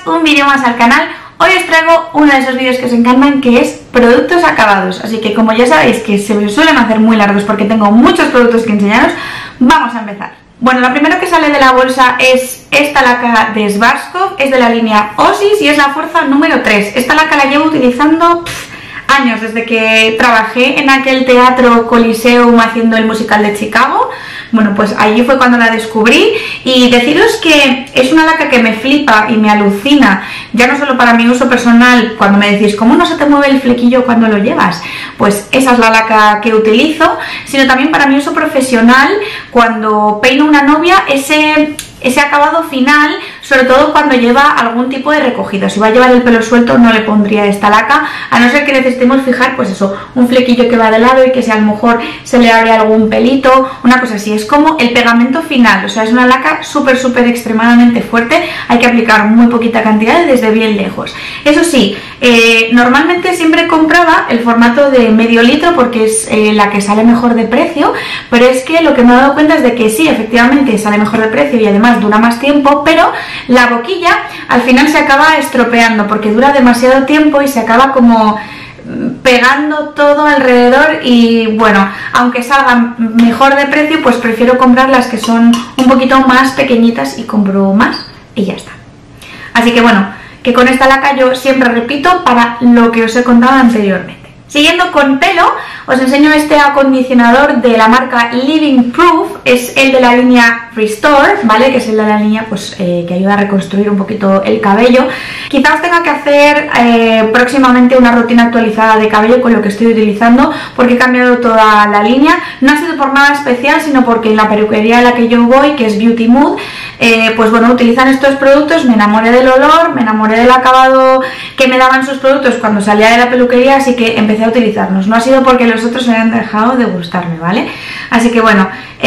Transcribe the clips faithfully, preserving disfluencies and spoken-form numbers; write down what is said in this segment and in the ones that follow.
un vídeo más al canal. Hoy os traigo uno de esos vídeos que os encantan, que es productos acabados. Así que como ya sabéis que se me suelen hacer muy largos porque tengo muchos productos que enseñaros, vamos a empezar. Bueno, lo primero que sale de la bolsa es esta laca de Schwarzkopf, es de la línea Osis y es la fuerza número tres. Esta laca la llevo utilizando pff, años, desde que trabajé en aquel teatro Coliseum haciendo el musical de Chicago. Bueno, pues allí fue cuando la descubrí y deciros que es una laca que me flipa y me alucina, ya no solo para mi uso personal, cuando me decís, ¿cómo no se te mueve el flequillo cuando lo llevas? Pues esa es la laca que utilizo, sino también para mi uso profesional, cuando peino una novia, ese... ese acabado final, sobre todo cuando lleva algún tipo de recogido. Si va a llevar el pelo suelto no le pondría esta laca, a no ser que necesitemos fijar, pues eso, un flequillo que va de lado y que si a lo mejor se le abre algún pelito, una cosa así. Es como el pegamento final, o sea, es una laca súper, súper extremadamente fuerte, hay que aplicar muy poquita cantidad y desde bien lejos. Eso sí, eh, normalmente siempre compraba el formato de medio litro porque es eh, la que sale mejor de precio, pero es que lo que me he dado cuenta es de que sí, efectivamente sale mejor de precio y además dura más tiempo, pero la boquilla al final se acaba estropeando porque dura demasiado tiempo y se acaba como pegando todo alrededor y bueno, aunque salgan mejor de precio, pues prefiero comprar las que son un poquito más pequeñitas y compro más y ya está. Así que bueno, que con esta laca yo siempre repito para lo que os he contado anteriormente. Siguiendo con pelo, os enseño este acondicionador de la marca Living Proof, es el de la línea Restore, ¿vale? Que es el de la línea pues, eh, que ayuda a reconstruir un poquito el cabello. Quizás tenga que hacer eh, próximamente una rutina actualizada de cabello con lo que estoy utilizando, porque he cambiado toda la línea. No ha sido por nada especial, sino porque en la peluquería a la que yo voy, que es Beauty Mood, eh, pues bueno, utilizan estos productos, me enamoré del olor, me enamoré del acabado que me daban sus productos cuando salía de la peluquería, así que empecé a utilizarlos. No ha sido porque los otros me hayan dejado de gustarme, ¿vale? Así que bueno,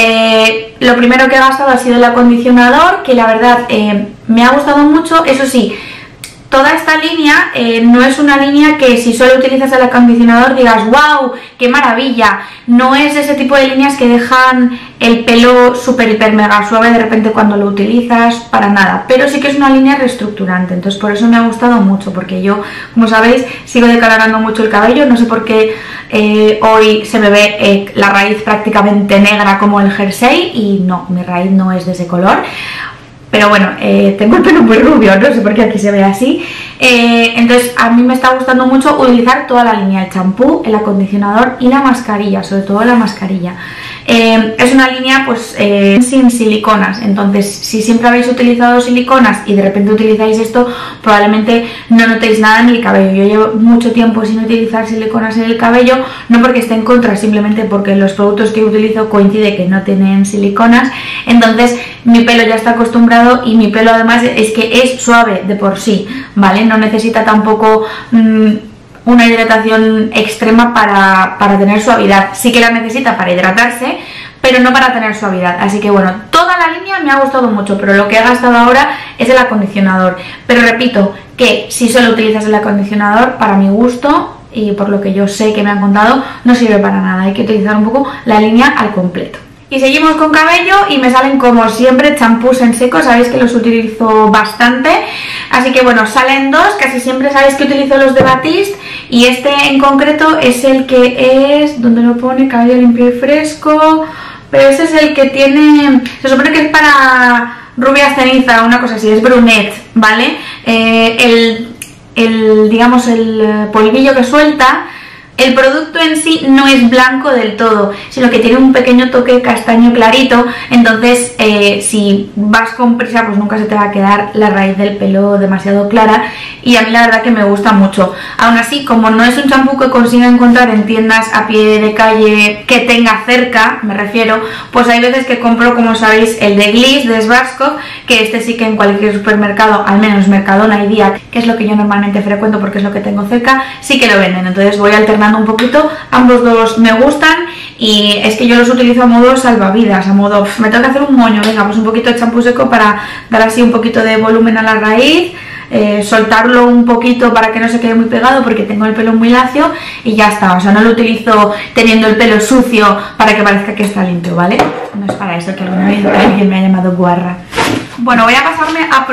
eh, lo primero que he gastado ha sido el acondicionador, que la verdad eh, me ha gustado mucho. Eso sí, toda esta línea eh, no es una línea que si solo utilizas el acondicionador digas ¡wow! ¡Qué maravilla! No es ese tipo de líneas que dejan el pelo súper hiper mega suave de repente cuando lo utilizas, para nada. Pero sí que es una línea reestructurante, entonces por eso me ha gustado mucho, porque yo, como sabéis, sigo decolorando mucho el cabello. No sé por qué eh, hoy se me ve eh, la raíz prácticamente negra como el jersey y no, mi raíz no es de ese color. Pero bueno, eh, tengo el pelo muy rubio, no sé por qué aquí se ve así. Eh, entonces a mí me está gustando mucho utilizar toda la línea, el champú, el acondicionador y la mascarilla, sobre todo la mascarilla. Eh, es una línea pues eh, sin siliconas, entonces si siempre habéis utilizado siliconas y de repente utilizáis esto, probablemente no notéis nada en el cabello. Yo llevo mucho tiempo sin utilizar siliconas en el cabello, no porque esté en contra, simplemente porque los productos que utilizo coincide que no tienen siliconas, entonces mi pelo ya está acostumbrado y mi pelo además es que es suave de por sí, ¿vale? No necesita tampoco mmm, una hidratación extrema para, para tener suavidad. Sí que la necesita para hidratarse, pero no para tener suavidad. Así que bueno, toda la línea me ha gustado mucho, pero lo que he gastado ahora es el acondicionador. Pero repito que si solo utilizas el acondicionador, para mi gusto y por lo que yo sé que me han contado, no sirve para nada. Hay que utilizar un poco la línea al completo. Y seguimos con cabello y me salen como siempre champús en seco, sabéis que los utilizo bastante, así que bueno, salen dos, casi siempre sabéis que utilizo los de Batiste y este en concreto es el que es, donde lo pone, cabello limpio y fresco, pero ese es el que tiene, se supone que es para rubia ceniza, una cosa así, es brunette, ¿vale? Eh, el, el, digamos, el polvillo que suelta. El producto en sí no es blanco del todo, sino que tiene un pequeño toque castaño clarito, entonces eh, si vas con prisa pues nunca se te va a quedar la raíz del pelo demasiado clara y a mí la verdad que me gusta mucho. Aún así, como no es un champú que consiga encontrar en tiendas a pie de calle que tenga cerca, me refiero, pues hay veces que compro, como sabéis, el de Gliss de Schwarzkopf, que este sí que en cualquier supermercado, al menos Mercadona y Día, que es lo que yo normalmente frecuento porque es lo que tengo cerca, sí que lo venden, entonces voy alternando un poquito, ambos dos me gustan y es que yo los utilizo a modo salvavidas, a modo, pff, me tengo que hacer un moño, venga, pues un poquito de champú seco para dar así un poquito de volumen a la raíz, eh, soltarlo un poquito para que no se quede muy pegado porque tengo el pelo muy lacio y ya está. O sea, no lo utilizo teniendo el pelo sucio para que parezca que está limpio, ¿vale? No es para eso, que alguna vez alguien me ha llamado guarra. Bueno, voy a pasarme a productos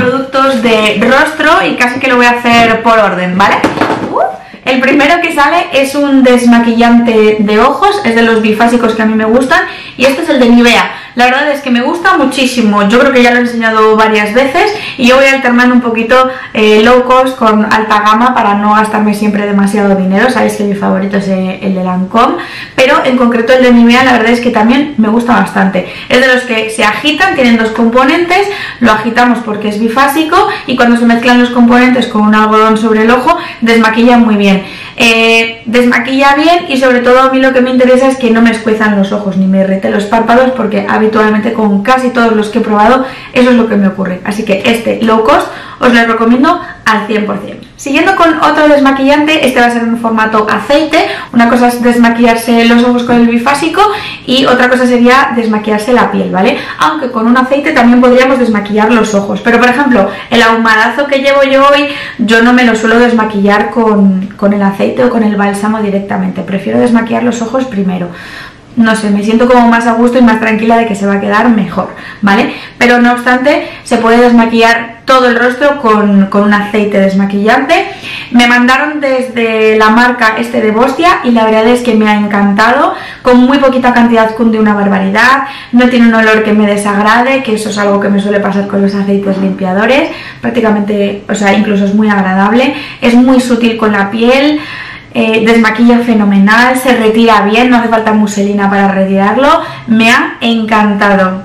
productos de rostro y casi que lo voy a hacer por orden, ¿vale? Uh, el primero que sale es un desmaquillante de ojos, es de los bifásicos que a mí me gustan, y este es el de Nivea. La verdad es que me gusta muchísimo, yo creo que ya lo he enseñado varias veces y yo voy alternando un poquito eh, low cost con alta gama para no gastarme siempre demasiado dinero. Sabéis que mi favorito es el de Lancôme, pero en concreto el de Nivea la verdad es que también me gusta bastante. Es de los que se agitan, tienen dos componentes, lo agitamos porque es bifásico y cuando se mezclan los componentes con un algodón sobre el ojo desmaquilla muy bien. Eh, desmaquilla bien y sobre todo a mí lo que me interesa es que no me escuezan los ojos ni me irrite los párpados, porque habitualmente con casi todos los que he probado eso es lo que me ocurre. Así que este low cost os lo recomiendo al cien por cien. Siguiendo con otro desmaquillante, este va a ser en formato aceite. Una cosa es desmaquillarse los ojos con el bifásico y otra cosa sería desmaquillarse la piel, ¿vale? Aunque con un aceite también podríamos desmaquillar los ojos. Pero por ejemplo, el ahumadazo que llevo yo hoy, yo no me lo suelo desmaquillar con, con el aceite o con el bálsamo directamente. Prefiero desmaquillar los ojos primero. No sé, me siento como más a gusto y más tranquila de que se va a quedar mejor, ¿vale? Pero no obstante, se puede desmaquillar todo el rostro con, con un aceite desmaquillante. Me mandaron desde la marca este de Bostia y la verdad es que me ha encantado. Con muy poquita cantidad cunde una barbaridad, no tiene un olor que me desagrade, que eso es algo que me suele pasar con los aceites limpiadores. Prácticamente, o sea, incluso es muy agradable, es muy sutil con la piel. Eh, desmaquilla fenomenal, se retira bien, no hace falta muselina para retirarlo. Me ha encantado.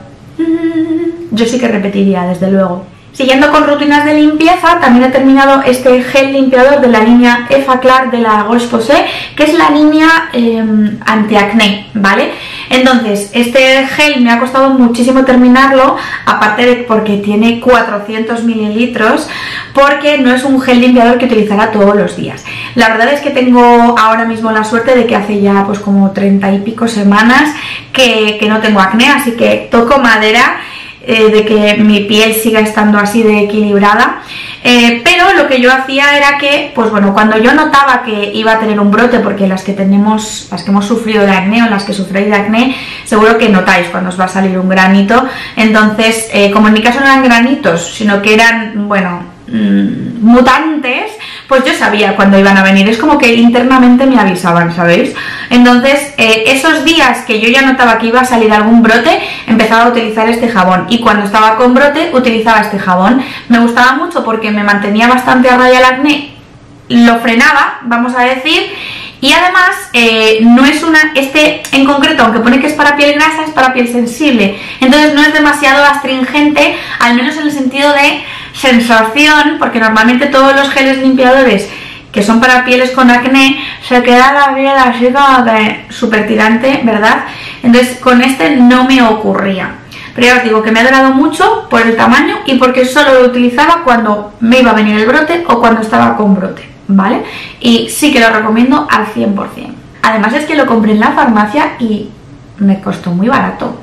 Yo sí que repetiría, desde luego. Siguiendo con rutinas de limpieza, también he terminado este gel limpiador de la línea Effaclar de la Roche-Posay, que es la línea eh, antiacné, ¿vale? Entonces, este gel me ha costado muchísimo terminarlo, aparte de porque tiene cuatrocientos mililitros, porque no es un gel limpiador que utilizará todos los días. La verdad es que tengo ahora mismo la suerte de que hace ya pues como treinta y pico semanas que, que no tengo acné, así que toco madera eh, de que mi piel siga estando así de equilibrada. Eh, pero lo que yo hacía era que, pues bueno, cuando yo notaba que iba a tener un brote, porque las que tenemos, las que hemos sufrido de acné o las que sufréis de acné, seguro que notáis cuando os va a salir un granito. Entonces, eh, como en mi caso no eran granitos, sino que eran, bueno, mmm, mutantes, pues yo sabía cuándo iban a venir. Es como que internamente me avisaban, ¿sabéis? Entonces, eh, esos días que yo ya notaba que iba a salir algún brote, empezaba a utilizar este jabón. Y cuando estaba con brote, utilizaba este jabón. Me gustaba mucho porque me mantenía bastante a raya el acné, lo frenaba, vamos a decir. Y además, eh, no es una, este en concreto, aunque pone que es para piel grasa, es para piel sensible. Entonces no es demasiado astringente, al menos en el sentido de sensación, porque normalmente todos los geles limpiadores que son para pieles con acné se queda la piel así como que súper tirante, ¿verdad? Entonces con este no me ocurría. Pero ya os digo que me ha durado mucho por el tamaño y porque solo lo utilizaba cuando me iba a venir el brote o cuando estaba con brote, ¿vale? Y sí que lo recomiendo al cien por cien. Además es que lo compré en la farmacia y me costó muy barato.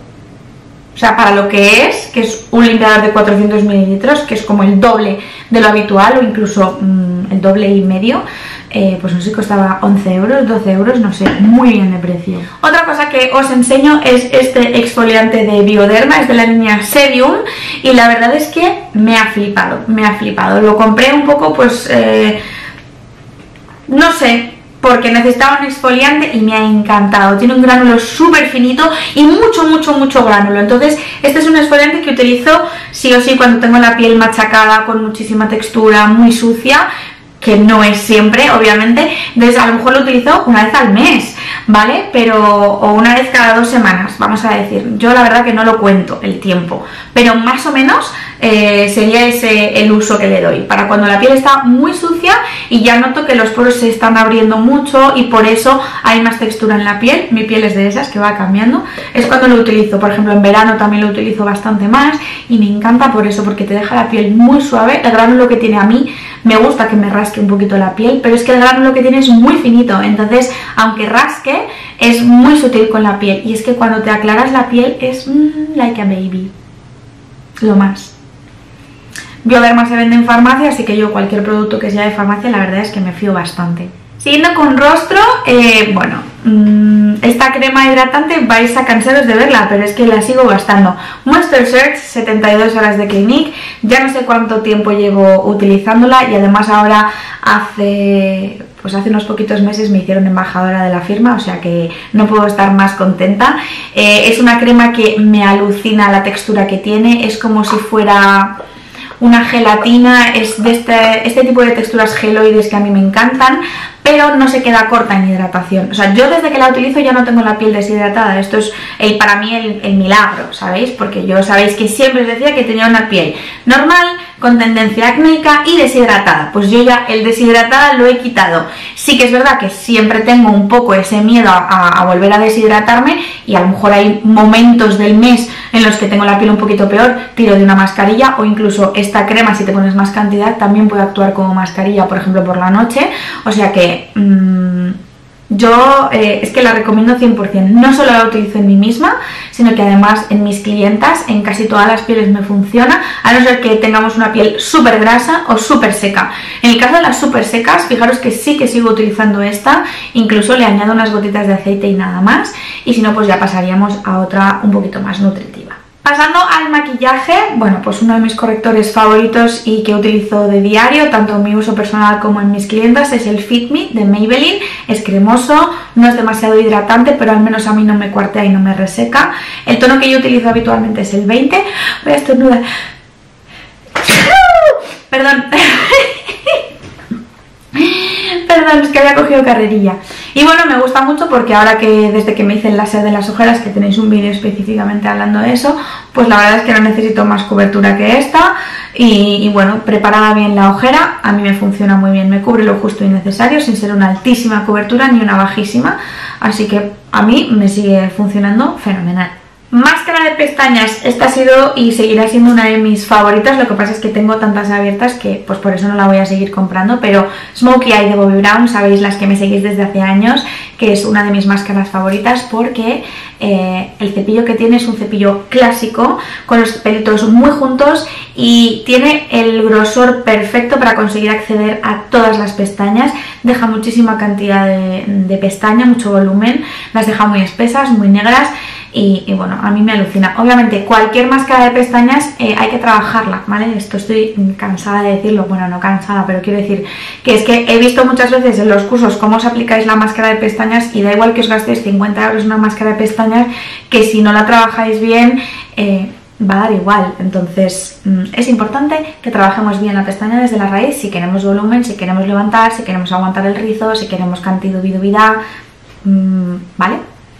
O sea, para lo que es, que es un limpiador de cuatrocientos mililitros, que es como el doble de lo habitual o incluso mmm, el doble y medio, eh, pues no sé si costaba once euros, doce euros, no sé, muy bien de precio. Otra cosa que os enseño es este exfoliante de Bioderma, es de la línea Serium y la verdad es que me ha flipado, me ha flipado. Lo compré un poco, pues, eh, no sé, porque necesitaba un exfoliante y me ha encantado. Tiene un gránulo súper finito y mucho, mucho, mucho gránulo. Entonces, este es un exfoliante que utilizo sí o sí cuando tengo la piel machacada, con muchísima textura, muy sucia, que no es siempre, obviamente. Entonces, a lo mejor lo utilizo una vez al mes, ¿vale? Pero, o una vez cada dos semanas, vamos a decir. Yo la verdad que no lo cuento el tiempo, pero más o menos eh, sería ese el uso que le doy. Para cuando la piel está muy sucia y ya noto que los poros se están abriendo mucho y por eso hay más textura en la piel. Mi piel es de esas que va cambiando. Es cuando lo utilizo. Por ejemplo, en verano también lo utilizo bastante más y me encanta por eso, porque te deja la piel muy suave. El gránulo que tiene a mí me gusta que me rasque un poquito la piel, pero es que el gránulo que tiene es muy finito, entonces aunque rasque es muy sutil con la piel y es que cuando te aclaras la piel es mmm, like a baby, lo más. Bioderma se vende en farmacia, así que yo cualquier producto que sea de farmacia la verdad es que me fío bastante. Siguiendo con rostro, eh, bueno, mmm, esta crema hidratante vais a cansaros de verla, pero es que la sigo gastando. Monster Search, setenta y dos horas de Clinique, ya no sé cuánto tiempo llevo utilizándola y además ahora hace... pues hace unos poquitos meses me hicieron embajadora de la firma, o sea que no puedo estar más contenta. Eh, es una crema que me alucina la textura que tiene, es como si fuera una gelatina, es de este, este tipo de texturas geloides que a mí me encantan, pero no se queda corta en hidratación. O sea, yo desde que la utilizo ya no tengo la piel deshidratada. Esto es el, para mí el, el milagro, ¿sabéis? Porque yo sabéis que siempre os decía que tenía una piel normal, con tendencia acnéica y deshidratada. Pues yo ya el deshidratada lo he quitado. Sí que es verdad que siempre tengo un poco ese miedo a, a volver a deshidratarme y a lo mejor hay momentos del mes en los que tengo la piel un poquito peor, tiro de una mascarilla o incluso esta crema, si te pones más cantidad, también puede actuar como mascarilla, por ejemplo, por la noche. O sea que mmm, yo eh, es que la recomiendo cien por cien. No solo la utilizo en mí misma, sino que además en mis clientas, en casi todas las pieles me funciona, a no ser que tengamos una piel súper grasa o súper seca. En el caso de las súper secas, fijaros que sí que sigo utilizando esta, incluso le añado unas gotitas de aceite y nada más, y si no pues ya pasaríamos a otra un poquito más nutritiva. Pasando al maquillaje, bueno, pues uno de mis correctores favoritos y que utilizo de diario, tanto en mi uso personal como en mis clientas, es el Fit Me de Maybelline. Es cremoso, no es demasiado hidratante, pero al menos a mí no me cuartea y no me reseca. El tono que yo utilizo habitualmente es el veinte. Voy a estornudar. Perdón. Perdón, es que había cogido carrerilla. Y bueno, me gusta mucho porque ahora que desde que me hice el láser de las ojeras, que tenéis un vídeo específicamente hablando de eso, pues la verdad es que no necesito más cobertura que esta. Y, y bueno, preparada bien la ojera, a mí me funciona muy bien, me cubre lo justo y necesario sin ser una altísima cobertura ni una bajísima. Así que a mí me sigue funcionando fenomenal. Máscara de pestañas, esta ha sido y seguirá siendo una de mis favoritas, lo que pasa es que tengo tantas abiertas que pues por eso no la voy a seguir comprando, pero Smokey Eye de Bobbi Brown, sabéis las que me seguís desde hace años, que es una de mis máscaras favoritas porque eh, el cepillo que tiene es un cepillo clásico, con los pelitos muy juntos y tiene el grosor perfecto para conseguir acceder a todas las pestañas, deja muchísima cantidad de, de pestaña, mucho volumen, las deja muy espesas, muy negras. Y, y bueno, a mí me alucina. Obviamente cualquier máscara de pestañas eh, hay que trabajarla, ¿vale? Esto estoy cansada de decirlo, bueno, no cansada, pero quiero decir que es que he visto muchas veces en los cursos cómo os aplicáis la máscara de pestañas y da igual que os gastéis cincuenta euros en una máscara de pestañas, que si no la trabajáis bien eh, va a dar igual. Entonces mmm, es importante que trabajemos bien la pestaña desde la raíz si queremos volumen, si queremos levantar, si queremos aguantar el rizo, si queremos cantiduvidad, mmm, ¿vale?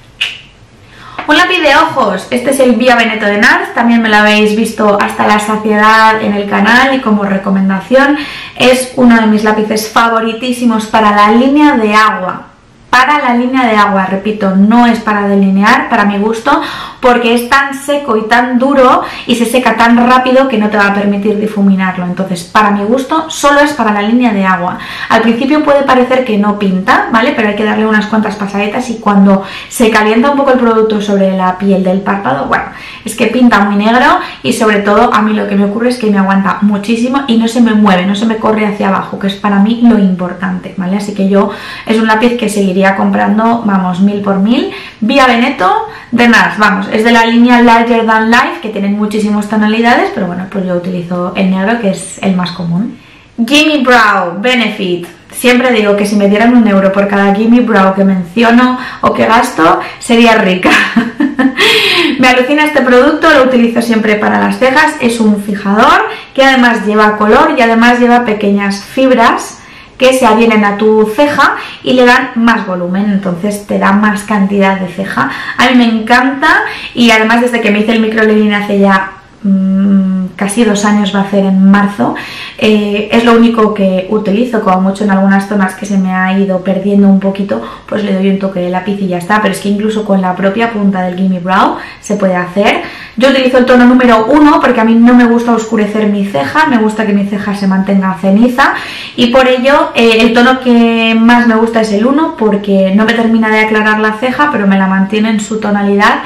Un lápiz de ojos, este es el Via Veneto de NARS, también me lo habéis visto hasta la saciedad en el canal y como recomendación. Es uno de mis lápices favoritísimos para la línea de agua. Para la línea de agua, repito, no es para delinear, para mi gusto, porque es tan seco y tan duro y se seca tan rápido que no te va a permitir difuminarlo. Entonces, para mi gusto, solo es para la línea de agua. Al principio puede parecer que no pinta, ¿vale? Pero hay que darle unas cuantas pasadetas y cuando se calienta un poco el producto sobre la piel del párpado, bueno, es que pinta muy negro y sobre todo a mí lo que me ocurre es que me aguanta muchísimo y no se me mueve, no se me corre hacia abajo, que es para mí lo importante, ¿vale? Así que yo es un lápiz que seguiría comprando, vamos, mil por mil. Via Veneto de NARS, vamos, es de la línea Larger Than Life, que tienen muchísimas tonalidades, pero bueno, pues yo utilizo el negro, que es el más común. Gimme Brow Benefit. Siempre digo que si me dieran un euro por cada Gimme Brow que menciono o que gasto, sería rica. Me alucina este producto, lo utilizo siempre para las cejas, es un fijador que además lleva color y además lleva pequeñas fibras que se adhieren a tu ceja y le dan más volumen, entonces te da más cantidad de ceja. A mí me encanta y además desde que me hice el microleading hace ya mmm, casi dos años, va a hacer en marzo, eh, es lo único que utilizo, como mucho en algunas zonas que se me ha ido perdiendo un poquito, pues le doy un toque de lápiz y ya está, pero es que incluso con la propia punta del Gimme Brow se puede hacer. Yo utilizo el tono número uno porque a mí no me gusta oscurecer mi ceja, me gusta que mi ceja se mantenga ceniza y por ello eh, el tono que más me gusta es el uno porque no me termina de aclarar la ceja pero me la mantiene en su tonalidad.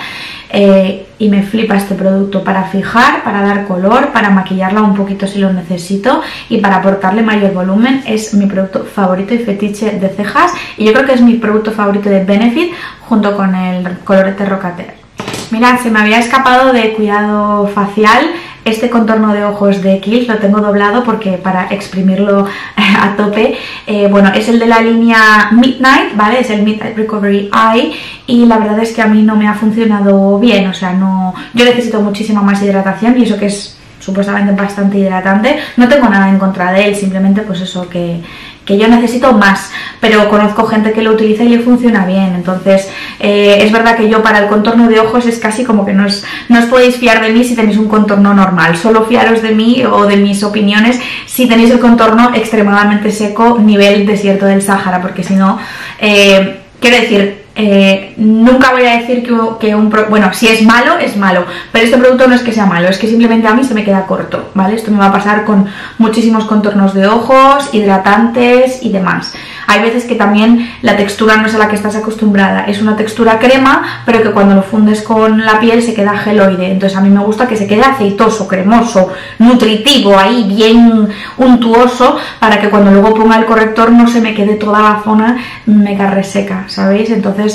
eh, y me flipa este producto para fijar, para dar color, para maquillarla un poquito si lo necesito y para aportarle mayor volumen. Es mi producto favorito y fetiche de cejas, y yo creo que es mi producto favorito de Benefit junto con el Colorete Rocater. Mirad, se me había escapado de cuidado facial. Este contorno de ojos de Kiehl's lo tengo doblado porque para exprimirlo a tope, eh, bueno, es el de la línea Midnight, ¿vale? Es el Midnight Recovery Eye, y la verdad es que a mí no me ha funcionado bien, o sea, no, yo necesito muchísima más hidratación, y eso que es supuestamente bastante hidratante. No tengo nada en contra de él, simplemente pues eso, que, que yo necesito más, pero conozco gente que lo utiliza y le funciona bien. Entonces eh, es verdad que yo para el contorno de ojos es casi como que no os, no os podéis fiar de mí si tenéis un contorno normal, solo fiaros de mí o de mis opiniones si tenéis el contorno extremadamente seco, nivel desierto del Sáhara, porque si no, eh, quiero decir, Eh, nunca voy a decir que, que un pro, bueno, si es malo, es malo, pero este producto no es que sea malo, es que simplemente a mí se me queda corto, ¿vale? Esto me va a pasar con muchísimos contornos de ojos, hidratantes y demás. Hay veces que también la textura no es a la que estás acostumbrada, es una textura crema, pero que cuando lo fundes con la piel se queda geloide. Entonces a mí me gusta que se quede aceitoso, cremoso, nutritivo, ahí bien untuoso, para que cuando luego ponga el corrector no se me quede toda la zona mega reseca, ¿sabéis? Entonces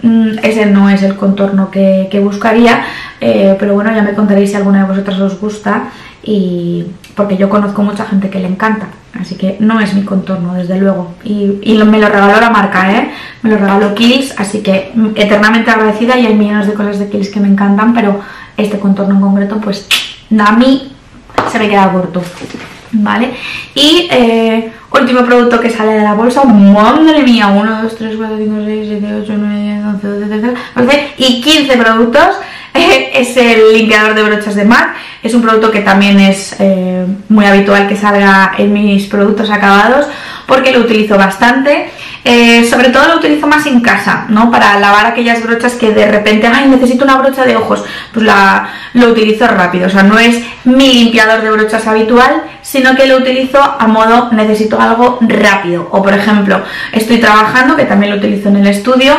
ese no es el contorno que, que buscaría, eh, pero bueno, ya me contaréis si alguna de vosotras os gusta, y porque yo conozco mucha gente que le encanta, así que no es mi contorno, desde luego, y, y me lo regaló la marca, ¿eh? Me lo regaló Kiehl's, así que eternamente agradecida, y hay millones de cosas de Kiehl's que me encantan, pero este contorno en concreto pues a mí se me queda corto, ¿vale? Y eh, último producto que sale de la bolsa, madre mía, uno, dos, tres, cuatro, cinco, seis, siete, ocho, nueve, diez, once, doce, trece, catorce y quince productos. Eh, es el limpiador de brochas de MAC. Es un producto que también es eh, muy habitual que salga en mis productos acabados, porque lo utilizo bastante. Eh, sobre todo lo utilizo más en casa, ¿no? Para lavar aquellas brochas que de repente, ay, necesito una brocha de ojos, pues la, lo utilizo rápido. O sea, no es mi limpiador de brochas habitual, sino que lo utilizo a modo necesito algo rápido. O por ejemplo, estoy trabajando, que también lo utilizo en el estudio,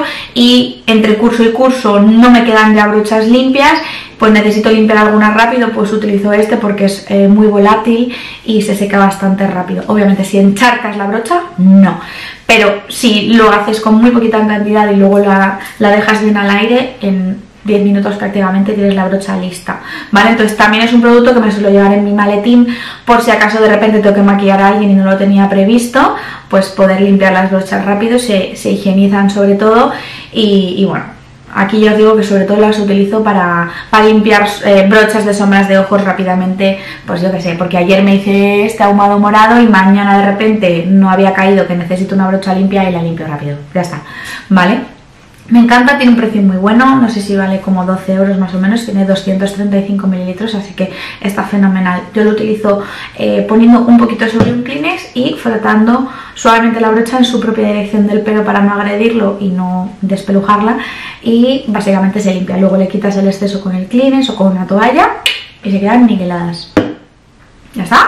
y entre curso y curso no me quedan ya brochas limpias, pues necesito limpiar alguna rápido, pues utilizo este porque es eh, muy volátil y se seca bastante rápido. Obviamente si encharcas la brocha, no, pero si lo haces con muy poquita cantidad y luego la, la dejas bien al aire, en diez minutos prácticamente tienes la brocha lista, ¿vale? Entonces también es un producto que me suelo llevar en mi maletín por si acaso de repente tengo que maquillar a alguien y no lo tenía previsto, pues poder limpiar las brochas rápido, se, se higienizan sobre todo, y, y bueno, aquí ya os digo que sobre todo las utilizo para, para limpiar eh, brochas de sombras de ojos rápidamente, pues yo que sé, porque ayer me hice este ahumado morado y mañana de repente no había caído que necesito una brocha limpia y la limpio rápido, ya está, ¿vale? Me encanta, tiene un precio muy bueno, no sé si vale como doce euros más o menos, tiene doscientos treinta y cinco mililitros, así que está fenomenal. Yo lo utilizo eh, poniendo un poquito sobre un Kleenex y frotando suavemente la brocha en su propia dirección del pelo para no agredirlo y no despelujarla, y básicamente se limpia. Luego le quitas el exceso con el Kleenex o con una toalla y se quedan niqueladas. ¿Ya está?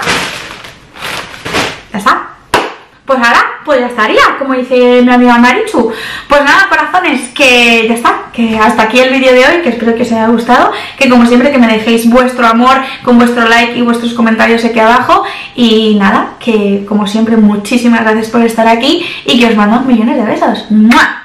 ¿Ya está? Pues ahora, pues ya estaría, como dice mi amiga Marichu. Pues nada, corazones, que ya está, que hasta aquí el vídeo de hoy, que espero que os haya gustado, que como siempre que me dejéis vuestro amor con vuestro like y vuestros comentarios aquí abajo, y nada, que como siempre muchísimas gracias por estar aquí y que os mando millones de besos. ¡Mua!